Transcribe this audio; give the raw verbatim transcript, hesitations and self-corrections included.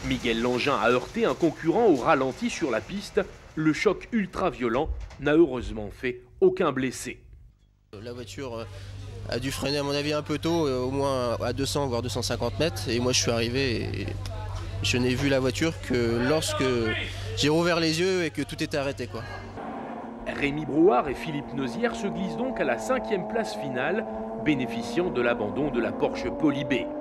Miguel Langin a heurté un concurrent au ralenti sur la piste. Le choc ultra-violent n'a heureusement fait aucun blessé. La voiture a dû freiner à mon avis un peu tôt, au moins à deux cents voire deux cent cinquante mètres. Et moi je suis arrivé et je n'ai vu la voiture que lorsque j'ai rouvert les yeux et que tout était arrêté, quoi. Rémi Brouard et Philippe Nozière se glissent donc à la cinquième place finale, bénéficiant de l'abandon de la Porsche Polybé.